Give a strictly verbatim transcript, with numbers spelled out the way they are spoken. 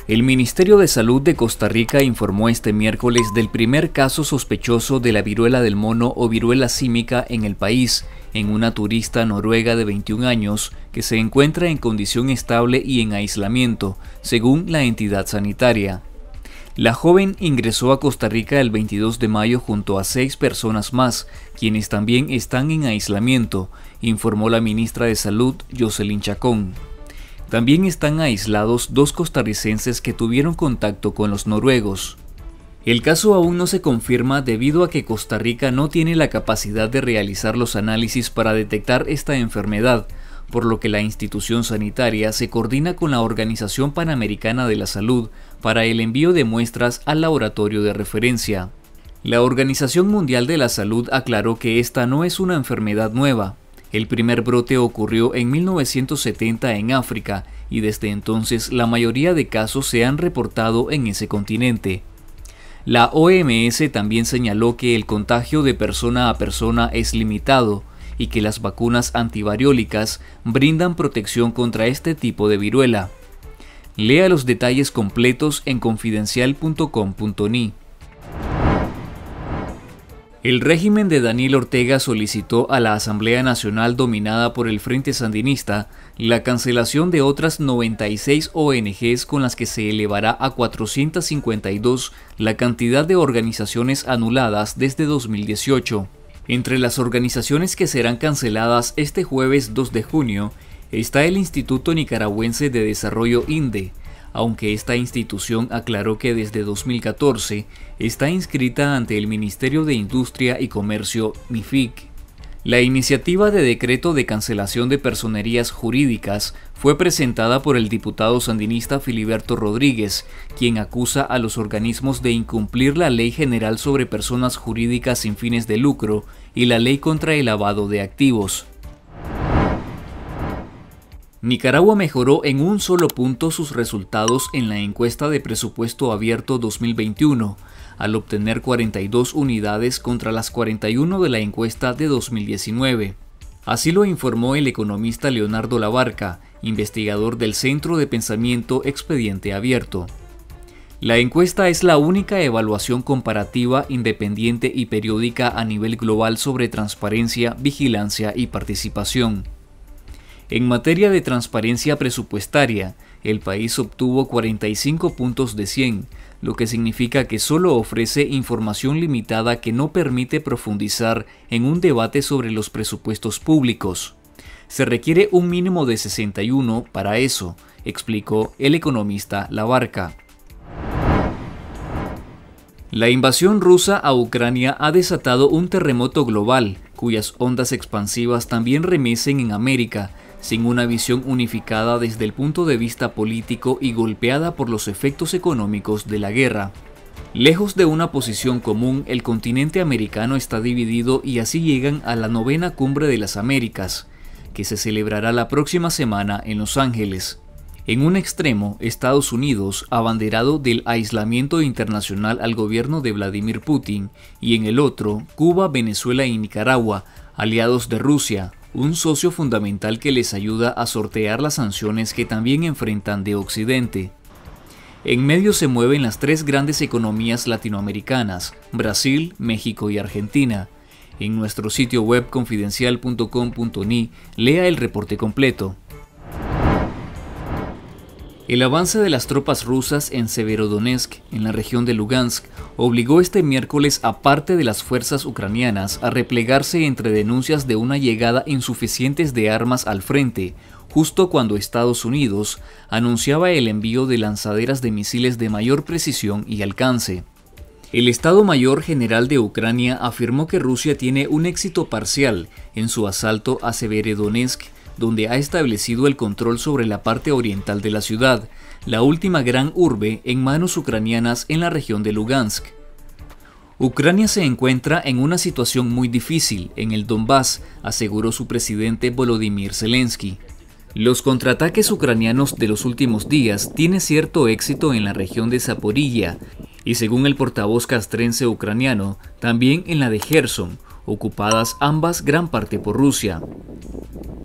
El Ministerio de Salud de Costa Rica informó este miércoles del primer caso sospechoso de la viruela del mono o viruela símica en el país, en una turista noruega de veintiún años que se encuentra en condición estable y en aislamiento, según la entidad sanitaria. La joven ingresó a Costa Rica el veintidós de mayo junto a seis personas más, quienes también están en aislamiento, informó la ministra de Salud, Jocelyn Chacón. También están aislados dos costarricenses que tuvieron contacto con los noruegos. El caso aún no se confirma debido a que Costa Rica no tiene la capacidad de realizar los análisis para detectar esta enfermedad, por lo que la institución sanitaria se coordina con la Organización Panamericana de la Salud para el envío de muestras al laboratorio de referencia. La Organización Mundial de la Salud aclaró que esta no es una enfermedad nueva. El primer brote ocurrió en mil novecientos setenta en África y desde entonces la mayoría de casos se han reportado en ese continente. La O M S también señaló que el contagio de persona a persona es limitado y que las vacunas antivariólicas brindan protección contra este tipo de viruela. Lea los detalles completos en confidencial punto com punto ni. El régimen de Daniel Ortega solicitó a la Asamblea Nacional dominada por el Frente Sandinista la cancelación de otras noventa y seis O N Ges con las que se elevará a cuatrocientas cincuenta y dos la cantidad de organizaciones anuladas desde dos mil dieciocho. Entre las organizaciones que serán canceladas este jueves dos de junio está el Instituto Nicaragüense de Desarrollo INDE, aunque esta institución aclaró que desde dos mil catorce está inscrita ante el Ministerio de Industria y Comercio MIFIC. La iniciativa de decreto de cancelación de personerías jurídicas fue presentada por el diputado sandinista Filiberto Rodríguez, quien acusa a los organismos de incumplir la Ley General sobre Personas Jurídicas sin fines de lucro y la Ley contra el lavado de activos. Nicaragua mejoró en un solo punto sus resultados en la encuesta de presupuesto abierto dos mil veintiuno, al obtener cuarenta y dos unidades contra las cuarenta y uno de la encuesta de dos mil diecinueve. Así lo informó el economista Leonardo Labarca, investigador del Centro de Pensamiento Expediente Abierto. La encuesta es la única evaluación comparativa, independiente y periódica a nivel global sobre transparencia, vigilancia y participación. En materia de transparencia presupuestaria, el país obtuvo cuarenta y cinco puntos de cien, lo que significa que solo ofrece información limitada que no permite profundizar en un debate sobre los presupuestos públicos. Se requiere un mínimo de sesenta y uno para eso, explicó el economista Labarca. La invasión rusa a Ucrania ha desatado un terremoto global, cuyas ondas expansivas también remecen en América, sin una visión unificada desde el punto de vista político y golpeada por los efectos económicos de la guerra. Lejos de una posición común, el continente americano está dividido y así llegan a la novena Cumbre de las Américas, que se celebrará la próxima semana en Los Ángeles. En un extremo, Estados Unidos, abanderado del aislamiento internacional al gobierno de Vladimir Putin, y en el otro, Cuba, Venezuela y Nicaragua, aliados de Rusia, un socio fundamental que les ayuda a sortear las sanciones que también enfrentan de Occidente. En medio se mueven las tres grandes economías latinoamericanas, Brasil, México y Argentina. En nuestro sitio web confidencial punto com punto ni lea el reporte completo. El avance de las tropas rusas en Severodonetsk, en la región de Lugansk, obligó este miércoles a parte de las fuerzas ucranianas a replegarse entre denuncias de una llegada insuficientes de armas al frente, justo cuando Estados Unidos anunciaba el envío de lanzaderas de misiles de mayor precisión y alcance. El Estado Mayor General de Ucrania afirmó que Rusia tiene un éxito parcial en su asalto a Severodonetsk, donde ha establecido el control sobre la parte oriental de la ciudad, la última gran urbe en manos ucranianas en la región de Lugansk. Ucrania se encuentra en una situación muy difícil en el Donbass, aseguró su presidente Volodymyr Zelensky. Los contraataques ucranianos de los últimos días tienen cierto éxito en la región de Zaporilla y, según el portavoz castrense ucraniano, también en la de Gerson, ocupadas ambas gran parte por Rusia.